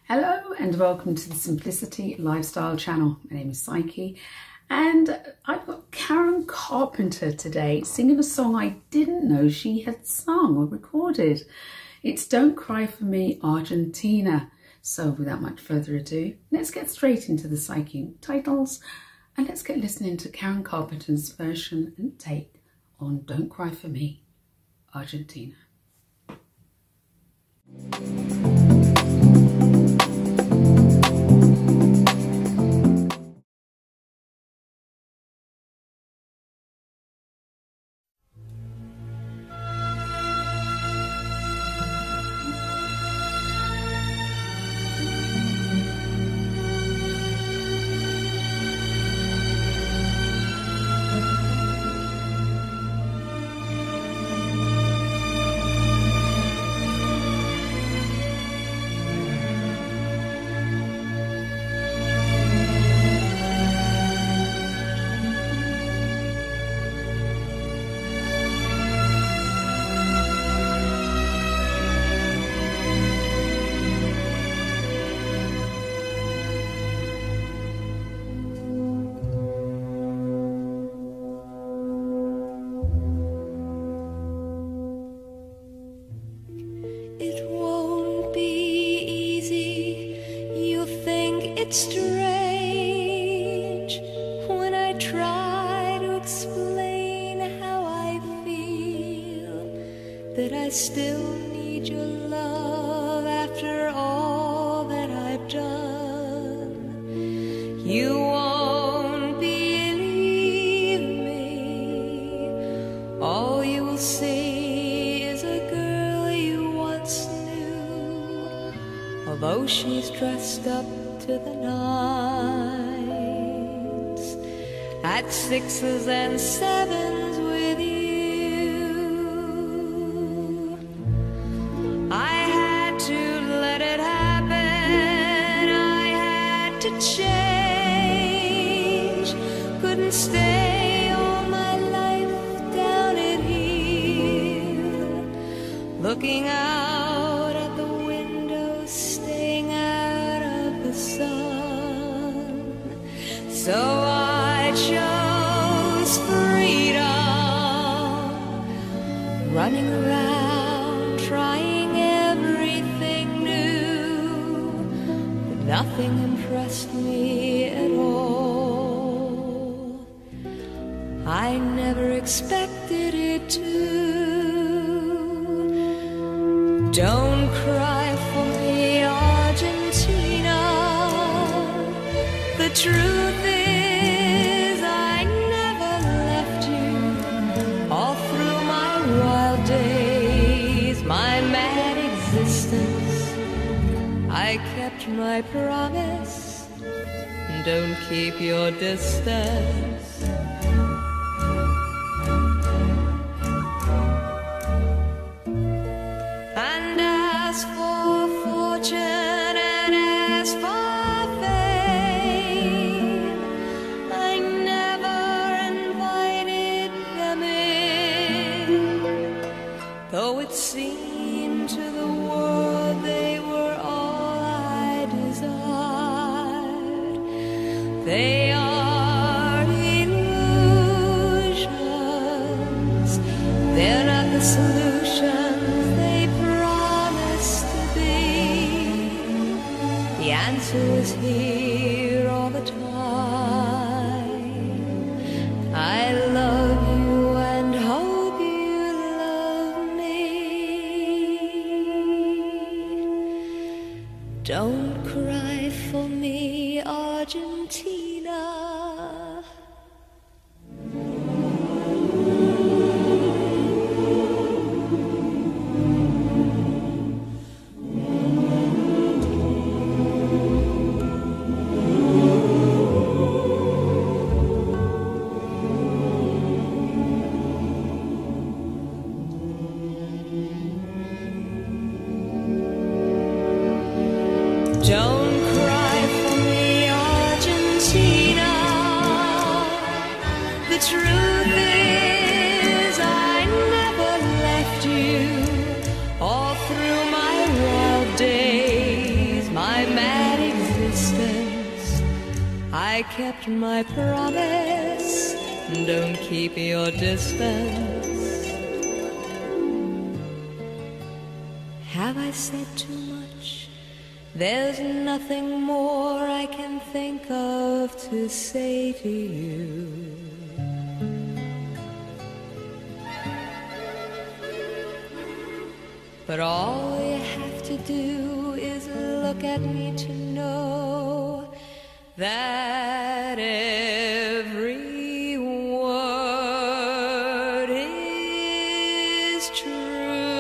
Hello and welcome to the Simplicity Lifestyle channel. My name is Psyche and I've got Karen Carpenter today singing a song I didn't know she had sung or recorded. It's Don't Cry For Me, Argentina. So without much further ado, let's get straight into the Psyche titles and let's get listening to Karen Carpenter's version and take on Don't Cry For Me, Argentina. It's strange when I try to explain how I feel, that I still need your love after all that I've done. You won't believe me. All you will see is a girl you once knew, although she's dressed up to the nines, at sixes and sevens with you. I had to let it happen, I had to change, couldn't stay all my life down in here, looking out at the window, staying out of the sun. So I chose freedom, running around trying everything new, but nothing impressed me at all. I never expected it to. Don't cry for me, Argentina. The truth is I never left you. All through my wild days, my mad existence, I kept my promise. Don't keep your distance. And as for fortune and as for fame, I never invited them in, though it seemed to the world they were all I desired. They are illusions, they're not the solutions they promised to be. The answer is here all the time. I love you and hope you love me. Don't cry for me, Argentina. Don't cry for me, Argentina. The truth is I never left you. All through my wild days, my I kept my promise. Don't keep your distance. Have I said too much? There's nothing more I can think of to say to you. But all you have to do is look at me to know that every word is true.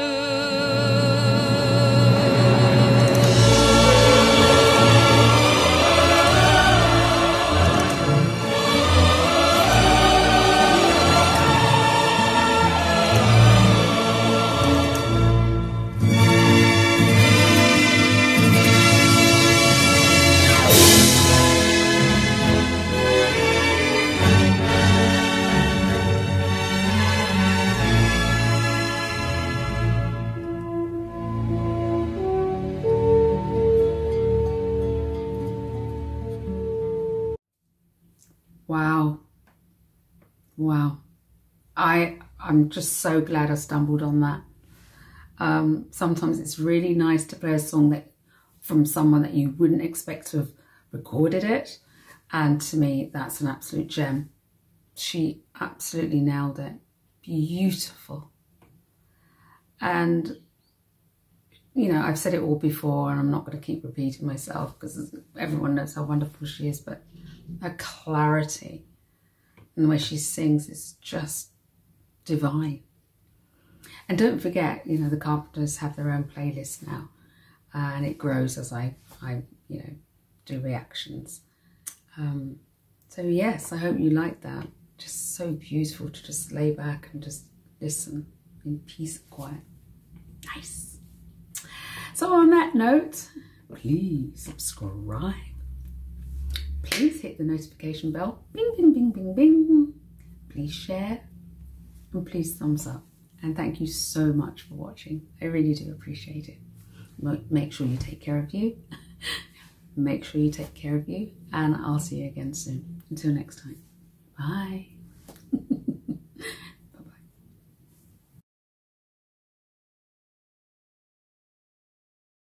Wow. Wow. I'm just so glad I stumbled on that. Sometimes it's really nice to play a song that from someone that you wouldn't expect to have recorded it. And to me, that's an absolute gem. She absolutely nailed it. Beautiful. And, you know, I've said it all before and I'm not going to keep repeating myself because everyone knows how wonderful she is, but her clarity and the way she sings is just divine. And don't forget, you know, the Carpenters have their own playlist now, and it grows as I you know, do reactions. So yes, I hope you like that. Just so beautiful to just lay back and just listen in peace and quiet. Nice. So on that note, please subscribe. Please hit the notification bell. Bing, bing, bing, bing, bing. Please share and please thumbs up. And thank you so much for watching. I really do appreciate it. Make sure you take care of you. Make sure you take care of you. And I'll see you again soon. Until next time. Bye.